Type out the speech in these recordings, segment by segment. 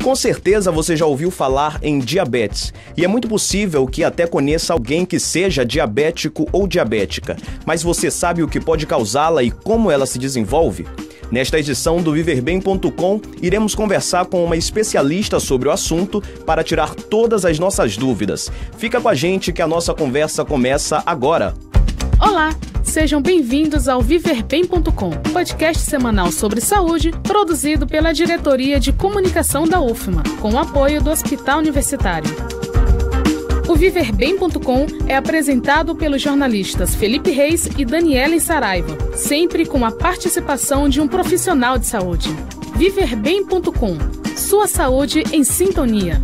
Com certeza você já ouviu falar em diabetes, e é muito possível que até conheça alguém que seja diabético ou diabética, mas você sabe o que pode causá-la e como ela se desenvolve? Nesta edição do viverbem.com, iremos conversar com uma especialista sobre o assunto para tirar todas as nossas dúvidas. Fica com a gente que a nossa conversa começa agora. Olá, sejam bem-vindos ao viverbem.com, podcast semanal sobre saúde, produzido pela Diretoria de Comunicação da UFMA, com o apoio do Hospital Universitário. O viverbem.com é apresentado pelos jornalistas Felipe Reis e Daniela Saraiva, sempre com a participação de um profissional de saúde. viverbem.com, sua saúde em sintonia.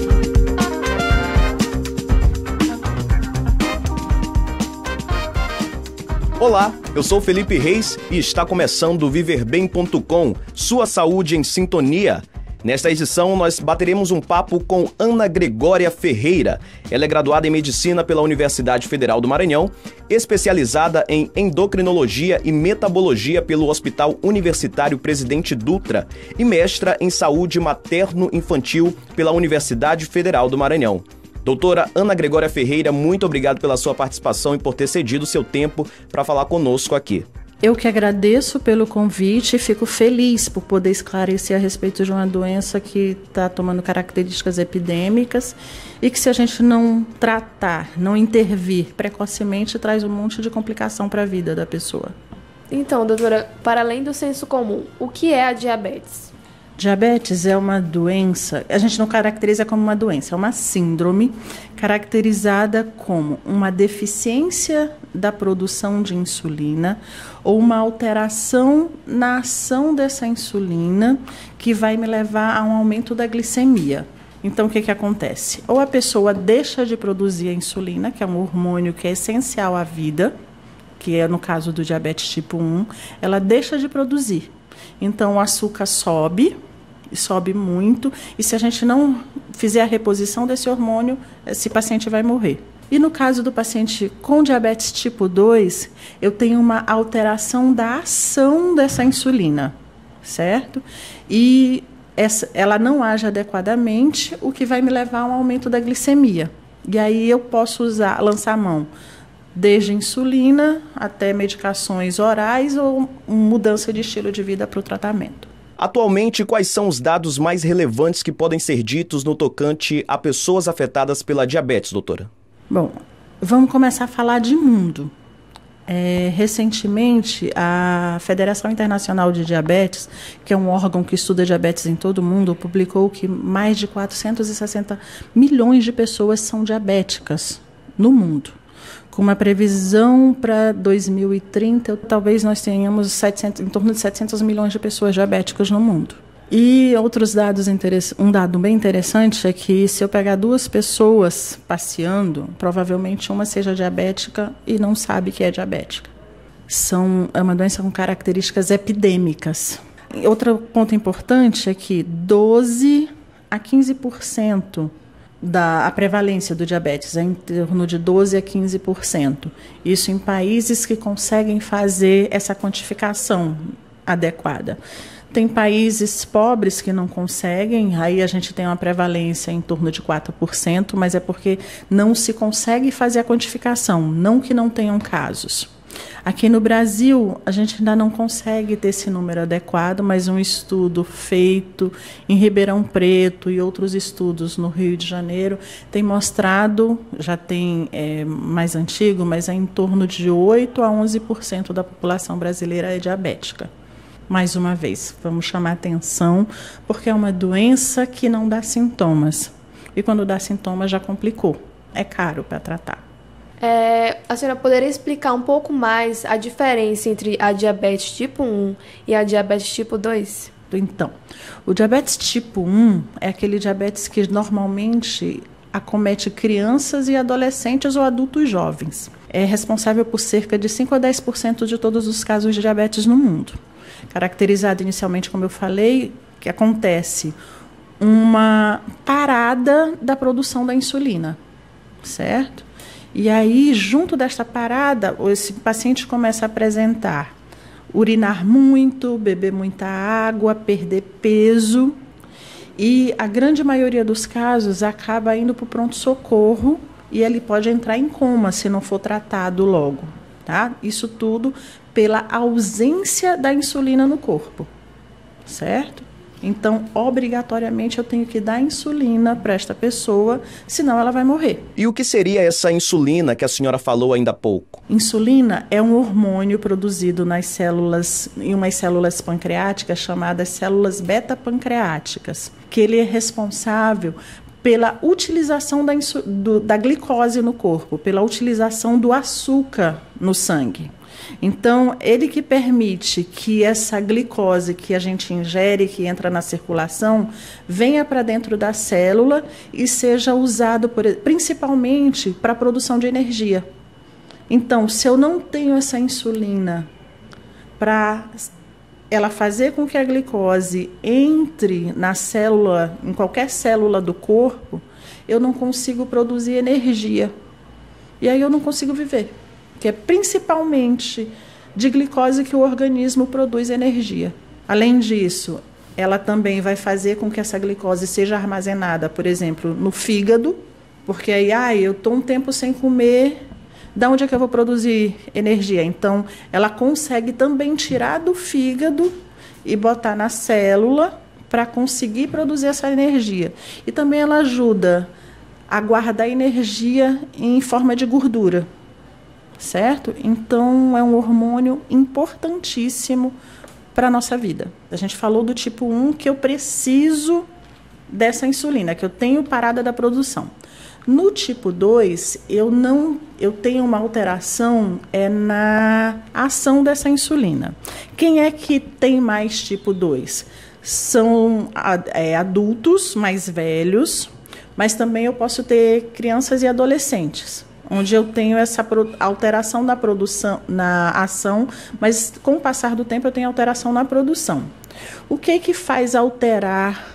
Olá, eu sou Felipe Reis e está começando o viverbem.com, sua saúde em sintonia. Nesta edição, nós bateremos um papo com Ana Gregória Ferreira. Ela é graduada em Medicina pela Universidade Federal do Maranhão, especializada em Endocrinologia e Metabologia pelo Hospital Universitário Presidente Dutra e mestra em Saúde Materno-Infantil pela Universidade Federal do Maranhão. Doutora Ana Gregória Ferreira, muito obrigado pela sua participação e por ter cedido o seu tempo para falar conosco aqui. Eu que agradeço pelo convite e fico feliz por poder esclarecer a respeito de uma doença que está tomando características epidêmicas e que, se a gente não tratar, não intervir precocemente, traz um monte de complicação para a vida da pessoa. Então, doutora, para além do senso comum, o que é a diabetes? Diabetes é uma doença, a gente não caracteriza como uma doença, é uma síndrome caracterizada como uma deficiência da produção de insulina ou uma alteração na ação dessa insulina que vai me levar a um aumento da glicemia. Então, o que acontece? Ou a pessoa deixa de produzir a insulina, que é um hormônio que é essencial à vida, que é no caso do diabetes tipo 1, ela deixa de produzir. Então, o açúcar sobe muito, e se a gente não fizer a reposição desse hormônio, esse paciente vai morrer. E no caso do paciente com diabetes tipo 2, eu tenho uma alteração da ação dessa insulina, certo? E ela não age adequadamente, o que vai me levar a um aumento da glicemia. E aí eu posso lançar a mão desde insulina até medicações orais ou mudança de estilo de vida para o tratamento. Atualmente, quais são os dados mais relevantes que podem ser ditos no tocante a pessoas afetadas pela diabetes, doutora? Bom, vamos começar a falar de mundo. Recentemente, a Federação Internacional de Diabetes, que é um órgão que estuda diabetes em todo o mundo, publicou que mais de 460 milhões de pessoas são diabéticas no mundo. Com uma previsão para 2030, talvez nós tenhamos em torno de 700 milhões de pessoas diabéticas no mundo. E outros dados um dado bem interessante é que, se eu pegar duas pessoas passeando, provavelmente uma seja diabética e não sabe que é diabética. É uma doença com características epidêmicas. Outro ponto importante é que 12 a 15% a prevalência do diabetes é em torno de 12 a 15%. Isso em países que conseguem fazer essa quantificação adequada. Tem países pobres que não conseguem, aí a gente tem uma prevalência em torno de 4%, mas é porque não se consegue fazer a quantificação, não que não tenham casos. Aqui no Brasil, a gente ainda não consegue ter esse número adequado, mas um estudo feito em Ribeirão Preto e outros estudos no Rio de Janeiro tem mostrado, já tem mais antigo, mas é em torno de 8 a 11% da população brasileira é diabética. Mais uma vez, vamos chamar atenção, porque é uma doença que não dá sintomas. E quando dá sintomas já complicou, é caro para tratar. A senhora poderia explicar um pouco mais a diferença entre a diabetes tipo 1 e a diabetes tipo 2? Então, o diabetes tipo 1 é aquele diabetes que normalmente acomete crianças e adolescentes ou adultos jovens. É responsável por cerca de 5 a 10% de todos os casos de diabetes no mundo. Caracterizado inicialmente, como eu falei, que acontece uma parada da produção da insulina, certo? E aí, junto desta parada, esse paciente começa a apresentar urinar muito, beber muita água, perder peso E a grande maioria dos casos acaba indo para o pronto-socorro e ele pode entrar em coma se não for tratado logo, tá? Isso tudo pela ausência da insulina no corpo, certo? Então, obrigatoriamente, eu tenho que dar insulina para esta pessoa, senão ela vai morrer. E o que seria essa insulina que a senhora falou ainda há pouco? Insulina é um hormônio produzido nas células, em umas células pancreáticas chamadas células beta-pancreáticas, que ele é responsável pela utilização da glicose no corpo, pela utilização do açúcar no sangue. Então, ele que permite que essa glicose que a gente ingere, que entra na circulação, venha para dentro da célula e seja usado principalmente para a produção de energia. Então, se eu não tenho essa insulina para ela fazer com que a glicose entre na célula, em qualquer célula do corpo, eu não consigo produzir energia. E aí eu não consigo viver. Que é principalmente de glicose que o organismo produz energia. Além disso, ela também vai fazer com que essa glicose seja armazenada, por exemplo, no fígado, porque aí, eu estou um tempo sem comer, da onde é que eu vou produzir energia? Então, ela consegue também tirar do fígado e botar na célula para conseguir produzir essa energia. E também ela ajuda a guardar energia em forma de gordura. Certo? Então, é um hormônio importantíssimo para a nossa vida. A gente falou do tipo 1, que eu preciso dessa insulina, que eu tenho parada da produção. No tipo 2, eu tenho uma alteração na ação dessa insulina. Quem é que tem mais tipo 2? São adultos mais velhos, mas também eu posso ter crianças e adolescentes, onde eu tenho essa alteração da produção, na ação, mas com o passar do tempo eu tenho alteração na produção. O que faz alterar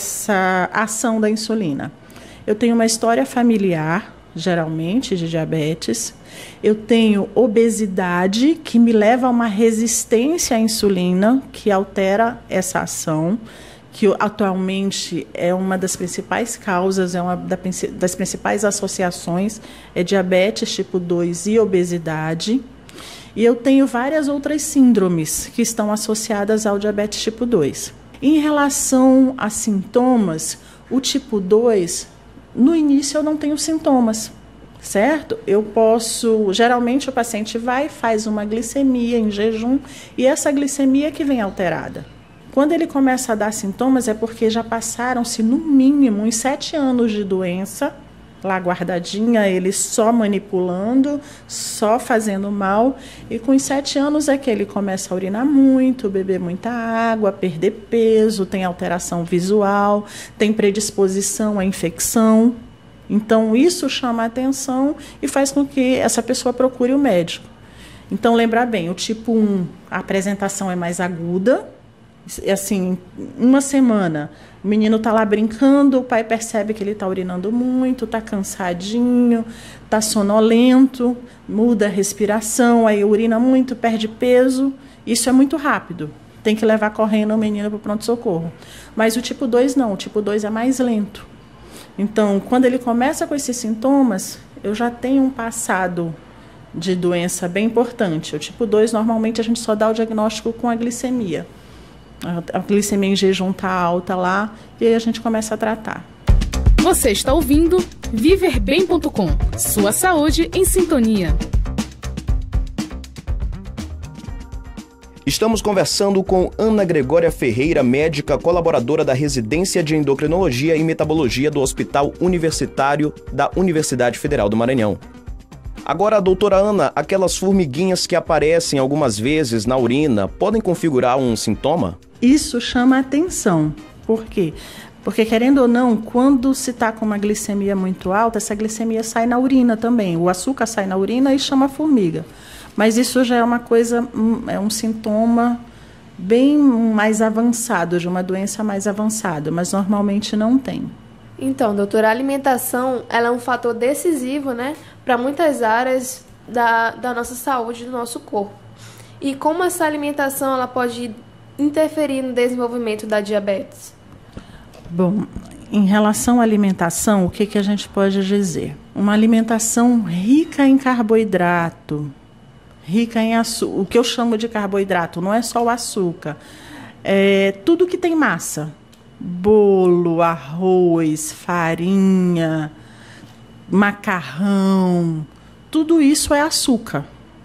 essa ação da insulina? Eu tenho uma história familiar, geralmente, de diabetes. Eu tenho obesidade, que me leva a uma resistência à insulina, que altera essa ação, que atualmente é uma das principais causas, é uma das principais associações, é diabetes tipo 2 e obesidade. E eu tenho várias outras síndromes que estão associadas ao diabetes tipo 2. Em relação a sintomas, o tipo 2, no início eu não tenho sintomas, certo? Geralmente o paciente faz uma glicemia em jejum e essa glicemia que vem alterada. Quando ele começa a dar sintomas é porque já passaram-se no mínimo uns 7 anos de doença, lá guardadinha, ele só manipulando, só fazendo mal, e com os 7 anos é que ele começa a urinar muito, beber muita água, perder peso, tem alteração visual, tem predisposição à infecção. Então isso chama a atenção e faz com que essa pessoa procure o médico. Então lembrar bem, o tipo 1, a apresentação é mais aguda, assim, uma semana, o menino está lá brincando, o pai percebe que ele está urinando muito, está cansadinho, está sonolento, muda a respiração, aí urina muito, perde peso. Isso é muito rápido. Tem que levar correndo o menino para o pronto-socorro. Mas o tipo 2 não, o tipo 2 é mais lento. Então, quando ele começa com esses sintomas, eu já tenho um passado de doença bem importante. O tipo 2, normalmente, a gente só dá o diagnóstico com a glicemia. A glicemia em jejum está alta lá e aí a gente começa a tratar. Você está ouvindo viverbem.com. Sua saúde em sintonia. Estamos conversando com Ana Gregória Ferreira, médica colaboradora da Residência de Endocrinologia e Metabologia do Hospital Universitário da Universidade Federal do Maranhão. Agora, doutora Ana, aquelas formiguinhas que aparecem algumas vezes na urina podem configurar um sintoma? Isso chama a atenção. Por quê? Porque, querendo ou não, quando se está com uma glicemia muito alta, essa glicemia sai na urina também. O açúcar sai na urina e chama formiga. Mas isso já é uma coisa, é um sintoma bem mais avançado, de uma doença mais avançada, mas normalmente não tem. Então, doutora, a alimentação ela é um fator decisivo, né, para muitas áreas da nossa saúde, do nosso corpo. E como essa alimentação ela pode interferir no desenvolvimento da diabetes? Bom, em relação à alimentação, o que a gente pode dizer? Uma alimentação rica em carboidrato, rica em açúcar. O que eu chamo de carboidrato não é só o açúcar, é tudo que tem massa. Bolo, arroz, farinha, macarrão, tudo isso é açúcar.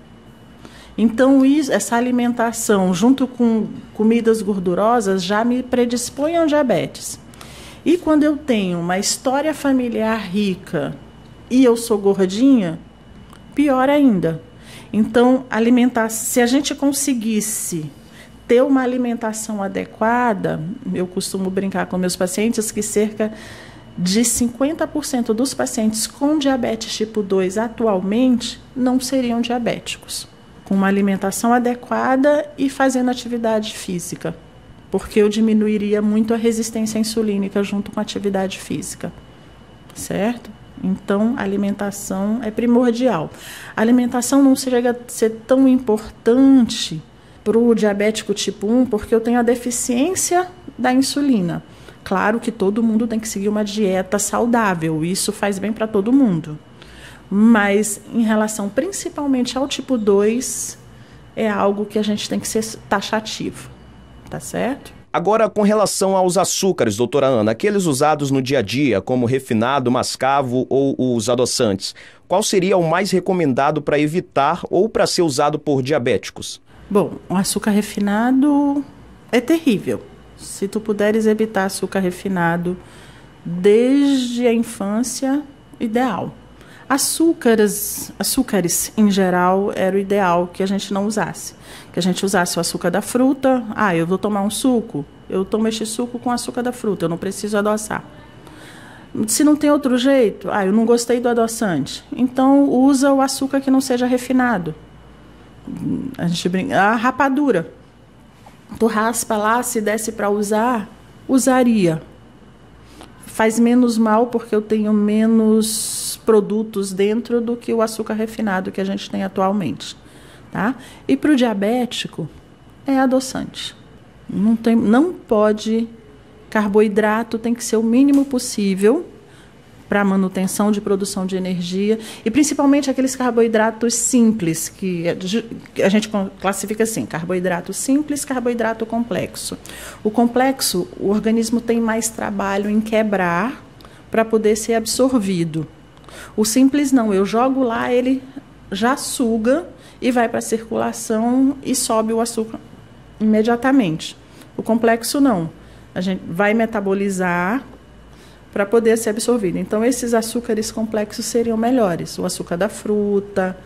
Então, essa alimentação, junto com comidas gordurosas, já me predispõe ao diabetes. E quando eu tenho uma história familiar rica e eu sou gordinha, pior ainda. Então, se a gente conseguisse ter uma alimentação adequada, eu costumo brincar com meus pacientes que cerca de 50% dos pacientes com diabetes tipo 2 atualmente não seriam diabéticos. Com uma alimentação adequada e fazendo atividade física, porque eu diminuiria muito a resistência insulínica junto com a atividade física, certo? Então, a alimentação é primordial. A alimentação não chega a ser tão importante para o diabético tipo 1, porque eu tenho a deficiência da insulina. Claro que todo mundo tem que seguir uma dieta saudável, isso faz bem para todo mundo. Mas, em relação principalmente ao tipo 2, é algo que a gente tem que ser taxativo, tá certo? Agora, com relação aos açúcares, doutora Ana, aqueles usados no dia a dia, como refinado, mascavo ou os adoçantes, qual seria o mais recomendado para evitar ou para ser usado por diabéticos? Bom, o açúcar refinado é terrível. Se tu puderes evitar açúcar refinado desde a infância, ideal. Açúcares em geral era o ideal que a gente não usasse. Que a gente usasse o açúcar da fruta. Eu vou tomar um suco, eu tomo este suco com açúcar da fruta, eu não preciso adoçar. Se não tem outro jeito, eu não gostei do adoçante, então usa o açúcar que não seja refinado. A gente brinca, a rapadura. Tu raspa lá, se desse para usar, usaria. Faz menos mal porque eu tenho menos produtos dentro do que o açúcar refinado que a gente tem atualmente, tá? E para o diabético, é adoçante. Não pode, carboidrato tem que ser o mínimo possível para a manutenção de produção de energia, e principalmente aqueles carboidratos simples, que a gente classifica assim, carboidrato simples, carboidrato complexo. O complexo, o organismo tem mais trabalho em quebrar para poder ser absorvido. O simples não, eu jogo lá, ele já suga e vai para a circulação e sobe o açúcar imediatamente. O complexo não, a gente vai metabolizar para poder ser absorvido. Então, esses açúcares complexos seriam melhores. O açúcar da fruta,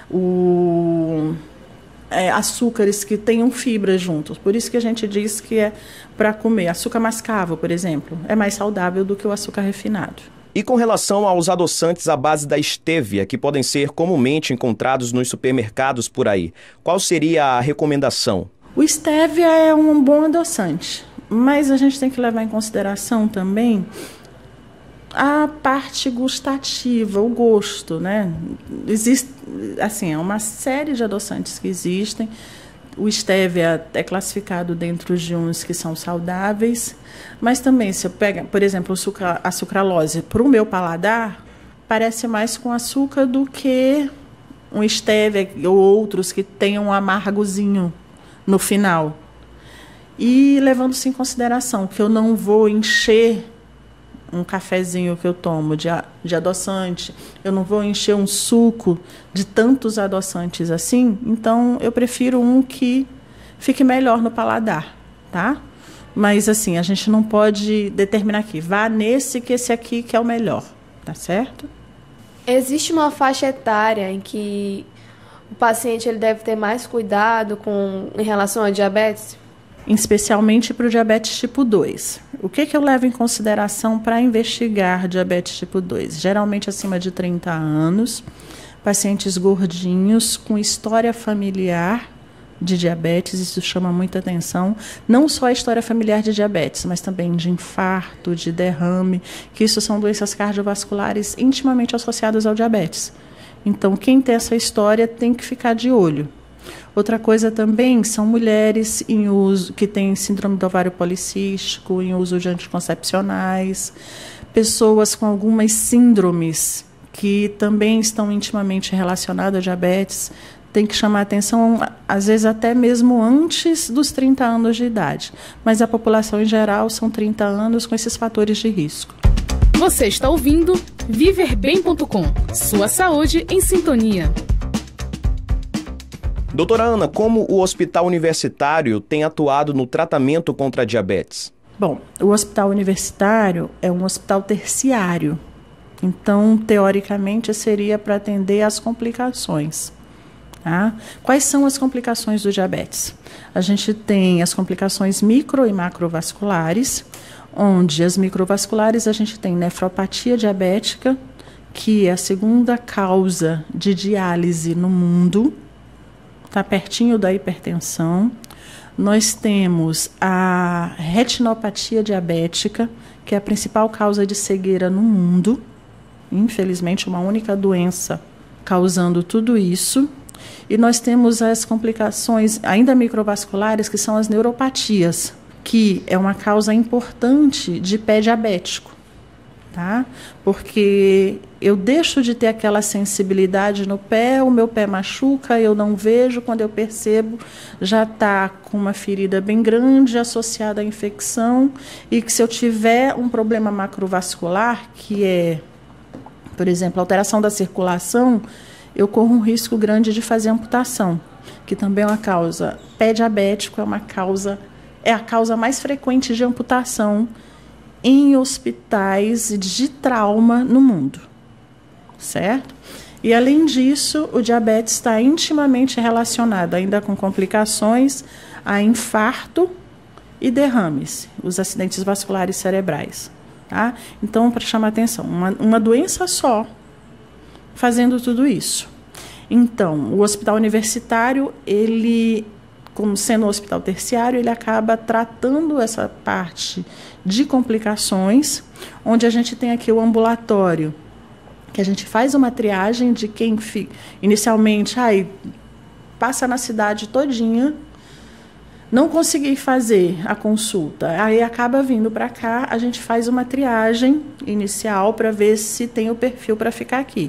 açúcares que tenham fibra juntos. Por isso que a gente diz que é para comer. Açúcar mascavo, por exemplo, é mais saudável do que o açúcar refinado. E com relação aos adoçantes à base da estévia, que podem ser comumente encontrados nos supermercados por aí, qual seria a recomendação? O estévia é um bom adoçante, mas a gente tem que levar em consideração também a parte gustativa, o gosto, né? Existe, assim, é uma série de adoçantes que existem. O estévia é classificado dentro de uns que são saudáveis, mas também, se eu pego, por exemplo, a sucralose, para o meu paladar, parece mais com açúcar do que um estévia ou outros que tenham um amargozinho no final. E levando-se em consideração que eu não vou encher um cafezinho que eu tomo de adoçante, eu não vou encher um suco de tantos adoçantes assim, então eu prefiro um que fique melhor no paladar, tá? Mas assim, a gente não pode determinar aqui, vá nesse que esse aqui que é o melhor, tá certo? Existe uma faixa etária em que o paciente ele deve ter mais cuidado em relação ao diabetes? Especialmente para o diabetes tipo 2. O que eu levo em consideração para investigar diabetes tipo 2? Geralmente acima de 30 anos, pacientes gordinhos com história familiar de diabetes, isso chama muita atenção. Não só a história familiar de diabetes, mas também de infarto, de derrame, que isso são doenças cardiovasculares intimamente associadas ao diabetes. Então, quem tem essa história tem que ficar de olho. Outra coisa também são mulheres em uso, que têm síndrome do ovário policístico, em uso de anticoncepcionais, pessoas com algumas síndromes que também estão intimamente relacionadas à diabetes. Tem que chamar atenção, às vezes até mesmo antes dos 30 anos de idade. Mas a população em geral são 30 anos com esses fatores de risco. Você está ouvindo viverbem.com. Sua saúde em sintonia. Doutora Ana, como o Hospital Universitário tem atuado no tratamento contra a diabetes? Bom, o Hospital Universitário é um hospital terciário. Então, teoricamente, seria para atender às complicações. Tá? Quais são as complicações do diabetes? A gente tem as complicações micro e macrovasculares, onde as microvasculares a gente tem nefropatia diabética, que é a segunda causa de diálise no mundo, está pertinho da hipertensão. Nós temos a retinopatia diabética, que é a principal causa de cegueira no mundo. Infelizmente, uma única doença causando tudo isso. E nós temos as complicações ainda microvasculares, que são as neuropatias, que é uma causa importante de pé diabético. Tá? Porque eu deixo de ter aquela sensibilidade no pé, o meu pé machuca, eu não vejo, quando eu percebo já está com uma ferida bem grande associada à infecção, e que se eu tiver um problema macrovascular, que é, por exemplo, alteração da circulação, eu corro um risco grande de fazer amputação, que também é uma causa. Pé diabético é a causa mais frequente de amputação em hospitais de trauma no mundo, certo? E, além disso, o diabetes está intimamente relacionado, ainda com complicações, a infarto e derrames, os acidentes vasculares cerebrais. Tá? Então, para chamar atenção, uma doença só fazendo tudo isso. Então, o hospital universitário, ele, como sendo um hospital terciário, ele acaba tratando essa parte de complicações, onde a gente tem aqui o ambulatório, que a gente faz uma triagem de quem inicialmente passa na cidade todinha, não consegui fazer a consulta, aí acaba vindo para cá, a gente faz uma triagem inicial para ver se tem o perfil para ficar aqui.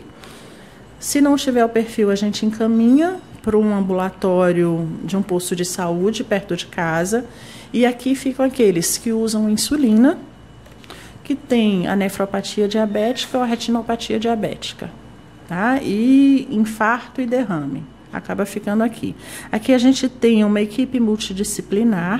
Se não tiver o perfil, a gente encaminha para um ambulatório de um posto de saúde perto de casa, e aqui ficam aqueles que usam insulina, que tem a nefropatia diabética ou a retinopatia diabética, tá? E infarto e derrame. Acaba ficando aqui. Aqui a gente tem uma equipe multidisciplinar,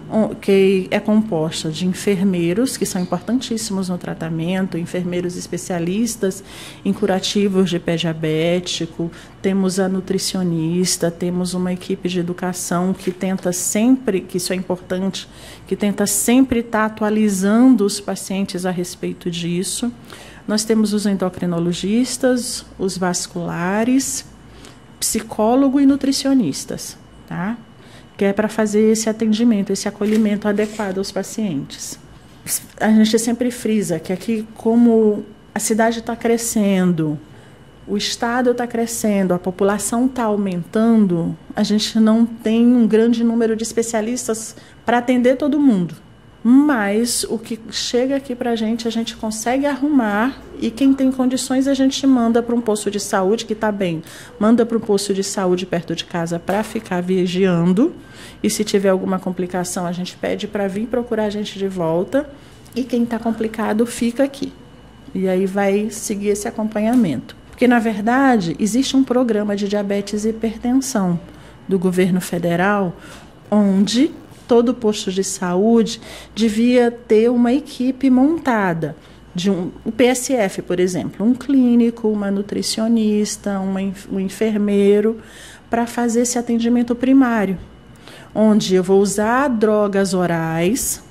que é composta de enfermeiros, que são importantíssimos no tratamento, enfermeiros especialistas em curativos de pé diabético, temos a nutricionista, temos uma equipe de educação que tenta sempre, que isso é importante, que tenta sempre estar atualizando os pacientes a respeito disso. Nós temos os endocrinologistas, os vasculares, psicólogo e nutricionistas, tá? Que é para fazer esse atendimento, esse acolhimento adequado aos pacientes. A gente sempre frisa que aqui, como a cidade está crescendo, o estado está crescendo, a população está aumentando, a gente não tem um grande número de especialistas para atender todo mundo. Mas o que chega aqui para a gente consegue arrumar, e quem tem condições a gente manda para um posto de saúde que está bem, manda para um posto de saúde perto de casa para ficar vigiando, e se tiver alguma complicação a gente pede para vir procurar a gente de volta, e quem está complicado fica aqui. E aí vai seguir esse acompanhamento. Porque, na verdade, existe um programa de diabetes e hipertensão do governo federal, onde todo posto de saúde devia ter uma equipe montada, o PSF, por exemplo, um clínico, uma nutricionista, um enfermeiro, para fazer esse atendimento primário, onde eu vou usar drogas orais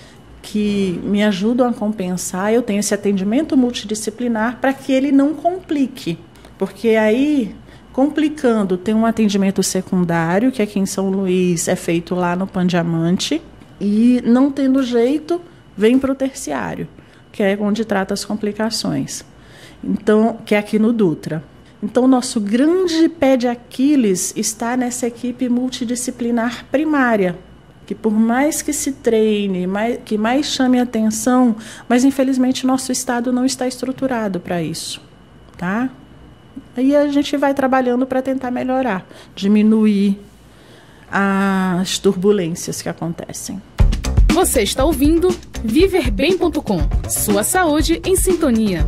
que me ajudam a compensar, eu tenho esse atendimento multidisciplinar para que ele não complique, porque aí, complicando, tem um atendimento secundário, que aqui em São Luís é feito lá no Pan Diamante, e não tendo jeito, vem para o terciário, que é onde trata as complicações, então, que é aqui no Dutra. Então, nosso grande pé de Aquiles está nessa equipe multidisciplinar primária, que por mais que se treine, que mais chame atenção, mas infelizmente nosso estado não está estruturado para isso, tá? Aí a gente vai trabalhando para tentar melhorar, diminuir as turbulências que acontecem. Você está ouvindo viverbem.com, sua saúde em sintonia.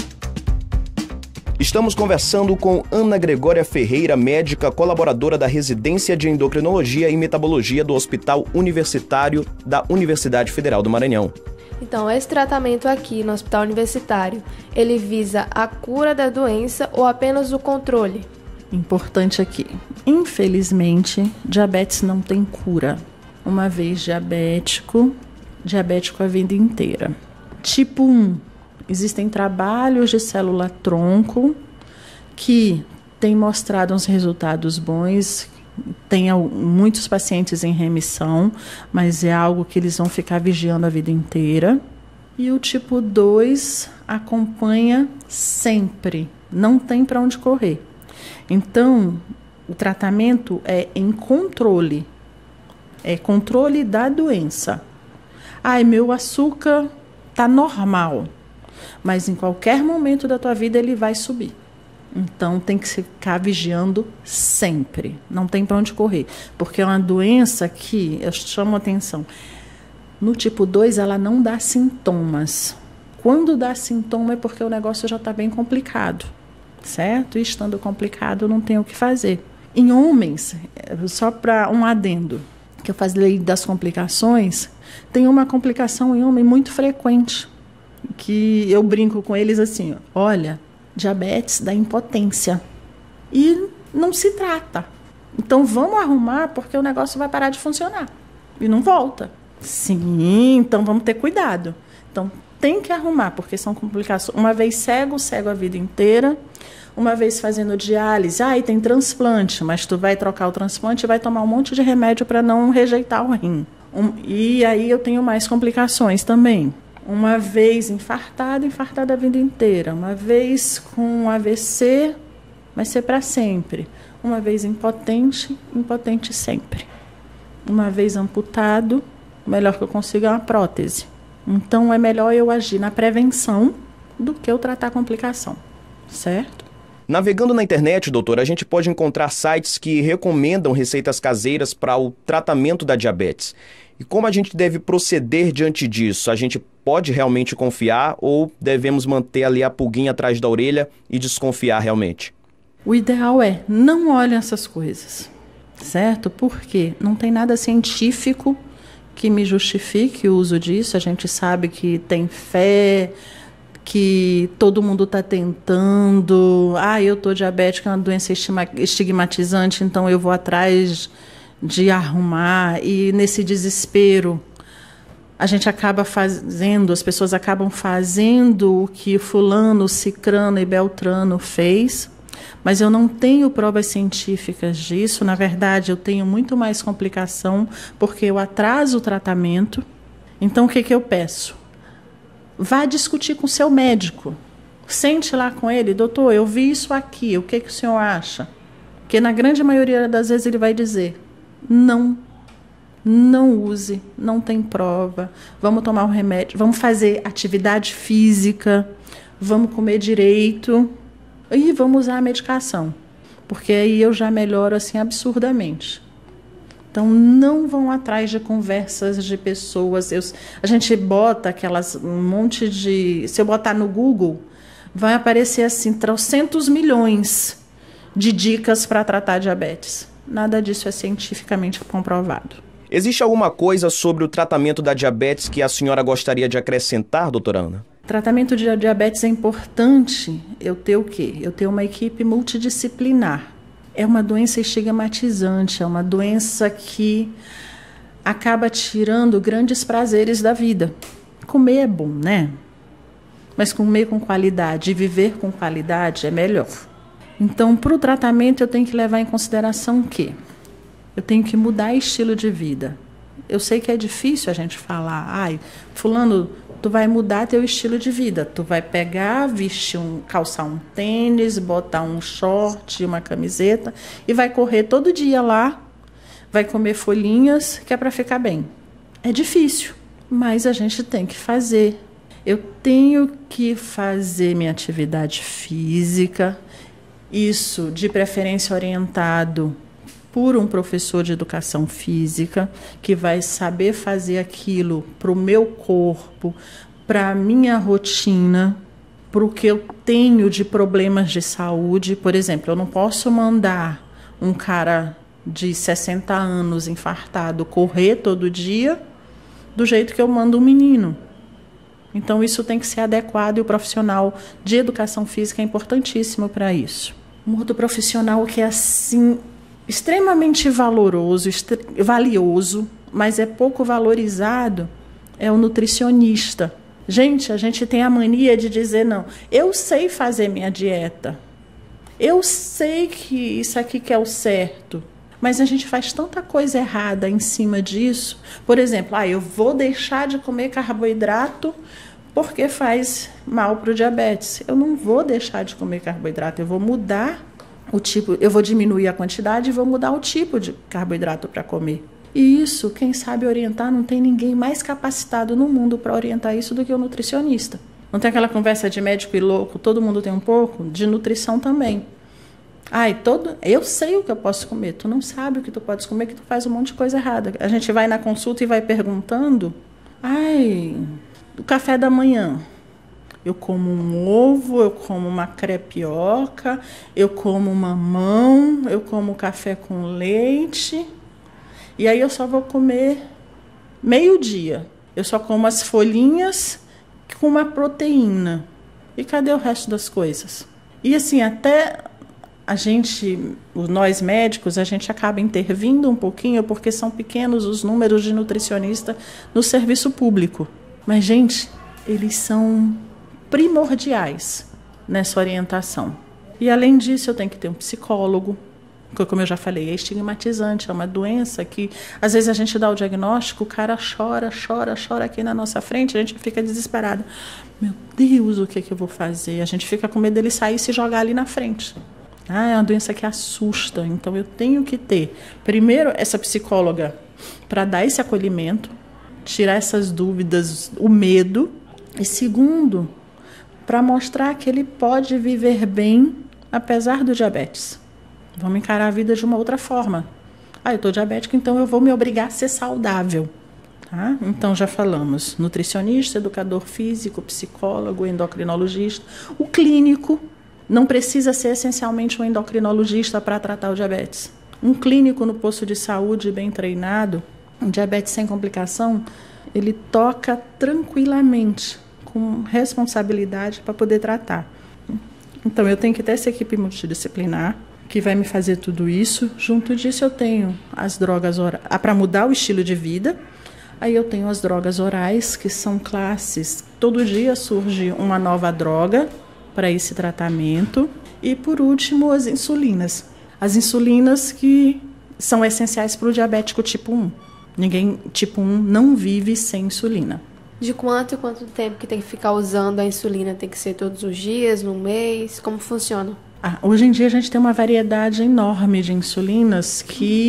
Estamos conversando com Ana Gregória Ferreira, médica colaboradora da Residência de Endocrinologia e Metabologia do Hospital Universitário da Universidade Federal do Maranhão. Então, esse tratamento aqui no Hospital Universitário, ele visa a cura da doença ou apenas o controle? Importante aqui, infelizmente, diabetes não tem cura. Uma vez diabético a vida inteira. Tipo 1. Existem trabalhos de célula-tronco que têm mostrado uns resultados bons, tem muitos pacientes em remissão, mas é algo que eles vão ficar vigiando a vida inteira. E o tipo 2 acompanha sempre, não tem para onde correr. Então, o tratamento é em controle, é controle da doença. Meu açúcar está normal, mas em qualquer momento da tua vida ele vai subir. Então tem que ficar vigiando sempre, não tem para onde correr, porque é uma doença que, eu chamo a atenção, no tipo 2 ela não dá sintomas. Quando dá sintoma é porque o negócio já está bem complicado, certo? E estando complicado não tem o que fazer. Em homens, só para um adendo, que eu falei das complicações, tem uma complicação em homem muito frequente, que eu brinco com eles assim, olha, diabetes da impotência. E não se trata. Então vamos arrumar porque o negócio vai parar de funcionar. E não volta. Sim, então vamos ter cuidado. Então tem que arrumar, porque são complicações. Uma vez cego a vida inteira. Uma vez fazendo diálise, tem transplante, mas tu vai trocar o transplante e vai tomar um monte de remédio para não rejeitar o rim. E aí eu tenho mais complicações também. Uma vez infartada a vida inteira. Uma vez com AVC, vai ser para sempre. Uma vez impotente sempre. Uma vez amputado, o melhor que eu consigo é uma prótese. Então é melhor eu agir na prevenção do que eu tratar a complicação, certo? Navegando na internet, doutora, a gente pode encontrar sites que recomendam receitas caseiras para o tratamento da diabetes. E como a gente deve proceder diante disso? A gente pode realmente confiar ou devemos manter ali a pulguinha atrás da orelha e desconfiar realmente? O ideal é não olhem essas coisas, certo? Porque não tem nada científico que me justifique o uso disso. A gente sabe que tem fé, que todo mundo está tentando. Eu estou diabética, é uma doença estigmatizante, então eu vou atrás de arrumar. E nesse desespero, a gente acaba fazendo, as pessoas acabam fazendo o que fulano, cicrano e beltrano fez, mas eu não tenho provas científicas disso. Na verdade, eu tenho muito mais complicação, porque eu atraso o tratamento. Então, o que eu peço? Vá discutir com o seu médico. Sente lá com ele, doutor, eu vi isso aqui, o que o senhor acha? Porque na grande maioria das vezes ele vai dizer, não use, não tem prova, vamos tomar um remédio, vamos fazer atividade física, vamos comer direito e vamos usar a medicação, porque aí eu já melhoro assim absurdamente. Então, não vão atrás de conversas de pessoas. A gente bota um monte de... Se eu botar no Google, vai aparecer assim, 300 milhões de dicas para tratar diabetes. Nada disso é cientificamente comprovado. Existe alguma coisa sobre o tratamento da diabetes que a senhora gostaria de acrescentar, doutora Ana? Tratamento de diabetes é importante eu ter o quê? Eu ter uma equipe multidisciplinar. É uma doença estigmatizante, é uma doença que acaba tirando grandes prazeres da vida. Comer é bom, né? Mas comer com qualidade e viver com qualidade é melhor. Então, para o tratamento, eu tenho que levar em consideração o quê? Eu tenho que mudar estilo de vida. Eu sei que é difícil a gente falar, fulano tu vai mudar teu estilo de vida. Tu vai pegar, calçar um tênis, botar um short, uma camiseta e vai correr todo dia lá, vai comer folhinhas, que é para ficar bem. É difícil, mas a gente tem que fazer. Eu tenho que fazer minha atividade física, isso de preferência orientado por um professor de educação física, que vai saber fazer aquilo para o meu corpo, para a minha rotina, para o que eu tenho de problemas de saúde. Por exemplo, eu não posso mandar um cara de 60 anos infartado correr todo dia do jeito que eu mando um menino. Então, isso tem que ser adequado e o profissional de educação física é importantíssimo para isso. Um outro profissional que é assim extremamente valoroso, valioso, mas é pouco valorizado, é o nutricionista. Gente, a gente tem a mania de dizer, não, eu sei fazer minha dieta, eu sei que isso aqui que é o certo, mas a gente faz tanta coisa errada em cima disso. Por exemplo, eu vou deixar de comer carboidrato porque faz mal para o diabetes. Eu não vou deixar de comer carboidrato, eu vou mudar o tipo, eu vou diminuir a quantidade e vou mudar o tipo de carboidrato para comer. E isso, quem sabe orientar, não tem ninguém mais capacitado no mundo para orientar isso do que o nutricionista. Não tem aquela conversa de médico e louco, todo mundo tem um pouco, de nutrição também. Eu sei o que eu posso comer, tu não sabe o que tu podes comer, que tu faz um monte de coisa errada. A gente vai na consulta e vai perguntando, do café da manhã, eu como um ovo, eu como uma crepioca, eu como mamão, eu como café com leite, e aí eu só vou comer meio-dia. Eu só como as folhinhas com uma proteína. E cadê o resto das coisas? E assim, até nós médicos, a gente acaba intervindo um pouquinho porque são pequenos os números de nutricionista no serviço público. Mas, gente, eles são primordiais nessa orientação. E, além disso, eu tenho que ter um psicólogo, que, como eu já falei, é estigmatizante, é uma doença que, às vezes, a gente dá o diagnóstico, o cara chora aqui na nossa frente, a gente fica desesperado. Meu Deus, o que eu vou fazer? A gente fica com medo dele sair e se jogar ali na frente. É uma doença que assusta, então eu tenho que ter, primeiro, essa psicóloga para dar esse acolhimento, tirar essas dúvidas, o medo, e segundo, para mostrar que ele pode viver bem apesar do diabetes. Vamos encarar a vida de uma outra forma. Eu estou diabético, então eu vou me obrigar a ser saudável. Tá? Então já falamos, nutricionista, educador físico, psicólogo, endocrinologista, o clínico. Não precisa ser essencialmente um endocrinologista para tratar o diabetes. Um clínico no posto de saúde bem treinado, um diabetes sem complicação, ele toca tranquilamente, com responsabilidade para poder tratar. Então, eu tenho que ter essa equipe multidisciplinar, que vai me fazer tudo isso. Junto disso, eu tenho as drogas orais, para mudar o estilo de vida. Aí eu tenho as drogas orais, que são classes. Todo dia surge uma nova droga para esse tratamento. E, por último, as insulinas. As insulinas que são essenciais para o diabético tipo 1. Ninguém tipo 1 não vive sem insulina. De quanto tempo que tem que ficar usando a insulina? Tem que ser todos os dias, no mês? Como funciona? Hoje em dia a gente tem uma variedade enorme de insulinas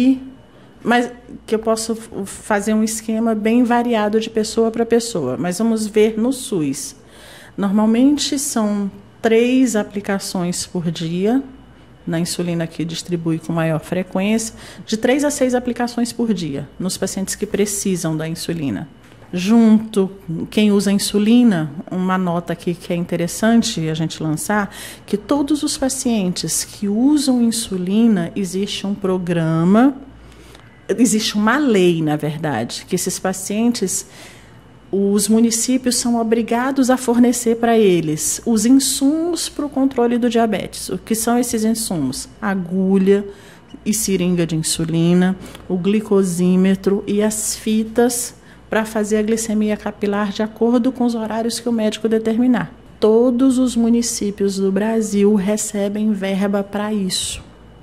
mas que eu posso fazer um esquema bem variado de pessoa para pessoa. Mas vamos ver no SUS. Normalmente são 3 aplicações por dia, na insulina que distribui com maior frequência, de 3 a 6 aplicações por dia, nos pacientes que precisam da insulina. Junto, quem usa insulina, uma nota aqui que é interessante a gente lançar, que todos os pacientes que usam insulina, existe um programa, existe uma lei, na verdade, que esses pacientes, os municípios são obrigados a fornecer para eles os insumos para o controle do diabetes. O que são esses insumos? Agulha e seringa de insulina, o glicosímetro e as fitas para fazer a glicemia capilar de acordo com os horários que o médico determinar. Todos os municípios do Brasil recebem verba para isso.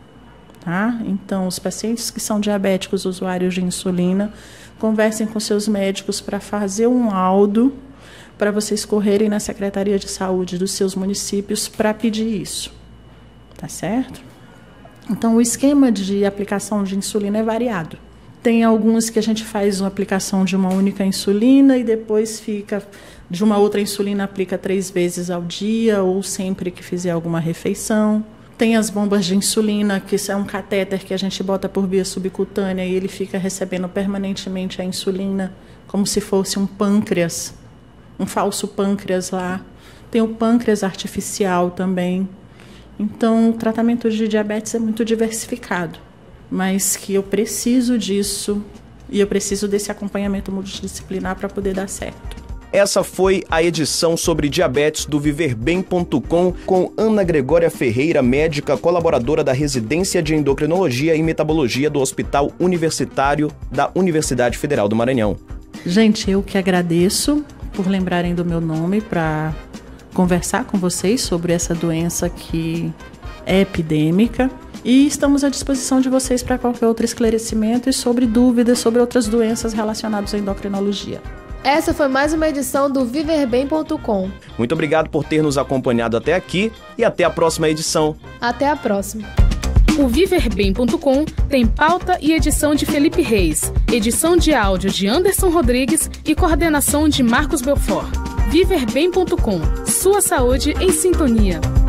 Tá? Então, os pacientes que são diabéticos, usuários de insulina, conversem com seus médicos para fazer um laudo para vocês correrem na Secretaria de Saúde dos seus municípios para pedir isso. Tá certo? Então, o esquema de aplicação de insulina é variado. Tem alguns que a gente faz uma aplicação de uma única insulina e depois fica de uma outra insulina, aplica 3 vezes ao dia ou sempre que fizer alguma refeição. Tem as bombas de insulina, que é um catéter que a gente bota por via subcutânea e ele fica recebendo permanentemente a insulina como se fosse um pâncreas, um falso pâncreas lá. Tem o pâncreas artificial também. Então, o tratamento de diabetes é muito diversificado, mas que eu preciso disso e eu preciso desse acompanhamento multidisciplinar para poder dar certo. Essa foi a edição sobre diabetes do viverbem.com com Ana Gregória Ferreira, médica colaboradora da Residência de Endocrinologia e Metabologia do Hospital Universitário da Universidade Federal do Maranhão. Gente, eu que agradeço por lembrarem do meu nome para conversar com vocês sobre essa doença que é epidêmica e estamos à disposição de vocês para qualquer outro esclarecimento e sobre dúvidas sobre outras doenças relacionadas à endocrinologia. Essa foi mais uma edição do viverbem.com. Muito obrigado por ter nos acompanhado até aqui e até a próxima edição. Até a próxima. O viverbem.com tem pauta e edição de Felipe Reis, edição de áudio de Anderson Rodrigues e coordenação de Marcos Belfort. Viverbem.com, sua saúde em sintonia.